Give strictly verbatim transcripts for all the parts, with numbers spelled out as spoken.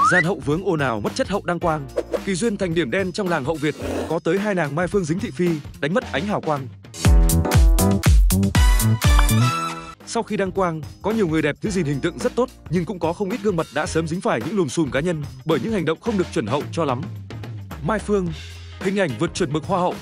Gian hậu vướng ồn ào mất chất hậu đăng quang. Kỳ duyên thành điểm đen trong làng hậu Việt, có tới hai nàng Mai Phương dính thị phi, đánh mất ánh hào quang. Sau khi đăng quang, có nhiều người đẹp giữ gìn hình tượng rất tốt, nhưng cũng có không ít gương mặt đã sớm dính phải những lùm xùm cá nhân bởi những hành động không được chuẩn hậu cho lắm. Mai Phương, hình ảnh vượt chuẩn mực hoa hậu.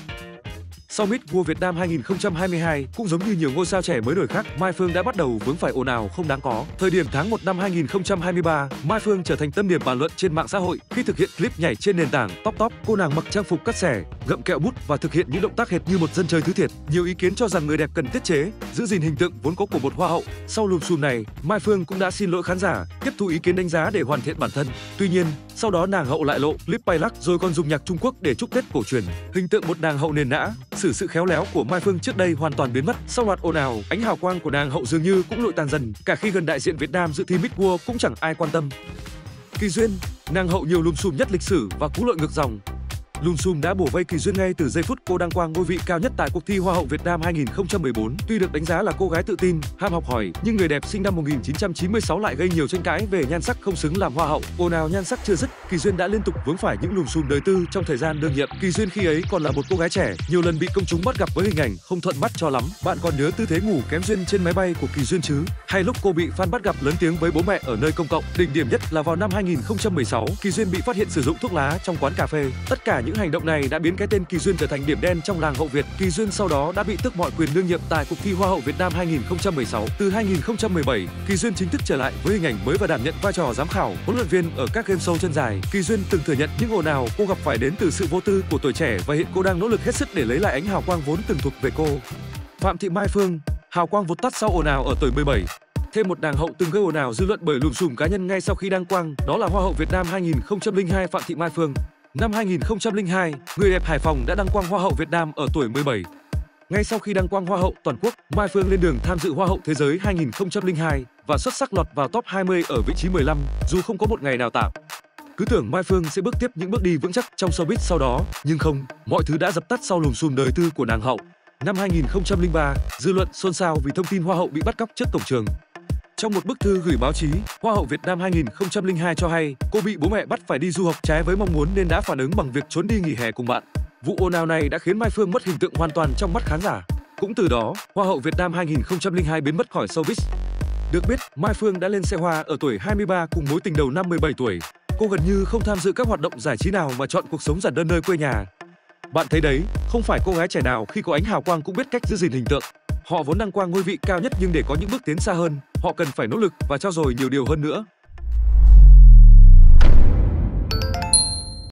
Sau Miss World Việt Nam hai nghìn không trăm hai mươi hai, cũng giống như nhiều ngôi sao trẻ mới nổi khác, Mai Phương đã bắt đầu vướng phải ồn ào không đáng có. Thời điểm tháng một năm hai nghìn không trăm hai mươi ba, Mai Phương trở thành tâm điểm bàn luận trên mạng xã hội khi thực hiện clip nhảy trên nền tảng Top Top. Cô nàng mặc trang phục cắt xẻ, gậm kẹo bút và thực hiện những động tác hệt như một dân chơi thứ thiệt. Nhiều ý kiến cho rằng người đẹp cần tiết chế, giữ gìn hình tượng vốn có của một hoa hậu. Sau lùm xùm này, Mai Phương cũng đã xin lỗi khán giả, tiếp thu ý kiến đánh giá để hoàn thiện bản thân. Tuy nhiên, sau đó nàng hậu lại lộ clip bay lắc rồi còn dùng nhạc Trung Quốc để chúc Tết cổ truyền. Hình tượng một nàng hậu nền nã, xử sự khéo léo của Mai Phương trước đây hoàn toàn biến mất. Sau loạt ồn ào, ánh hào quang của nàng hậu dường như cũng lụi tàn dần. Cả khi gần đại diện Việt Nam dự thi Miss World cũng chẳng ai quan tâm. Kỳ duyên, nàng hậu nhiều lùm xùm nhất lịch sử và cú lội ngược dòng. Lùm xùm đã bủa vây Kỳ duyên ngay từ giây phút cô đăng quang ngôi vị cao nhất tại cuộc thi Hoa hậu Việt Nam hai nghìn không trăm mười bốn. Tuy được đánh giá là cô gái tự tin, ham học hỏi, nhưng người đẹp sinh năm một nghìn chín trăm chín mươi sáu lại gây nhiều tranh cãi về nhan sắc không xứng làm hoa hậu. Ồn ào nhan sắc chưa dứt, Kỳ duyên đã liên tục vướng phải những lùm xùm đời tư trong thời gian đương nhiệm. Kỳ duyên khi ấy còn là một cô gái trẻ, nhiều lần bị công chúng bắt gặp với hình ảnh không thuận mắt cho lắm. Bạn còn nhớ tư thế ngủ kém duyên trên máy bay của Kỳ duyên chứ? Hay lúc cô bị fan bắt gặp lớn tiếng với bố mẹ ở nơi công cộng? Đỉnh điểm nhất là vào năm hai nghìn không trăm mười sáu, Kỳ duyên bị phát hiện sử dụng thuốc lá trong quán cà phê. Tất cả những hành động này đã biến cái tên Kỳ duyên trở thành điểm đen trong làng hậu Việt. Kỳ duyên sau đó đã bị tước mọi quyền đương nhiệm tại cuộc thi Hoa hậu Việt Nam hai nghìn không trăm mười sáu. Từ hai nghìn không trăm mười bảy, Kỳ duyên chính thức trở lại với hình ảnh mới và đảm nhận vai trò giám khảo, huấn luyện viên ở các game show chân dài. Kỳ duyên từng thừa nhận những ồn ào cô gặp phải đến từ sự vô tư của tuổi trẻ và hiện cô đang nỗ lực hết sức để lấy lại ánh hào quang vốn từng thuộc về cô. Phạm Thị Mai Phương, hào quang vụt tắt sau ồn ào ở tuổi mười bảy. Thêm một nàng hậu từng gây ồn ào dư luận bởi lùm xùm cá nhân ngay sau khi đăng quang, đó là Hoa hậu Việt Nam hai nghìn không trăm lẻ hai Phạm Thị Mai Phương. Năm hai nghìn không trăm lẻ hai, người đẹp Hải Phòng đã đăng quang Hoa hậu Việt Nam ở tuổi mười bảy. Ngay sau khi đăng quang Hoa hậu toàn quốc, Mai Phương lên đường tham dự Hoa hậu Thế giới hai nghìn không trăm lẻ hai và xuất sắc lọt vào top hai mươi ở vị trí mười lăm, dù không có một ngày nào tạm. Cứ tưởng Mai Phương sẽ bước tiếp những bước đi vững chắc trong showbiz sau đó, nhưng không, mọi thứ đã dập tắt sau lùm xùm đời tư của nàng hậu. Năm hai nghìn không trăm lẻ ba, dư luận xôn xao vì thông tin Hoa hậu bị bắt cóc trước cổng trường. Trong một bức thư gửi báo chí, Hoa hậu Việt Nam hai nghìn không trăm lẻ hai cho hay cô bị bố mẹ bắt phải đi du học trái với mong muốn nên đã phản ứng bằng việc trốn đi nghỉ hè cùng bạn. Vụ ồn ào này đã khiến Mai Phương mất hình tượng hoàn toàn trong mắt khán giả. Cũng từ đó, Hoa hậu Việt Nam hai nghìn không trăm lẻ hai biến mất khỏi showbiz. Được biết, Mai Phương đã lên xe hoa ở tuổi hai mươi ba cùng mối tình đầu năm mười bảy tuổi. Cô gần như không tham dự các hoạt động giải trí nào mà chọn cuộc sống giản đơn nơi quê nhà. Bạn thấy đấy, không phải cô gái trẻ nào khi có ánh hào quang cũng biết cách giữ gìn hình tượng. Họ vốn đăng quang ngôi vị cao nhất nhưng để có những bước tiến xa hơn, họ cần phải nỗ lực và trau dồi nhiều điều hơn nữa.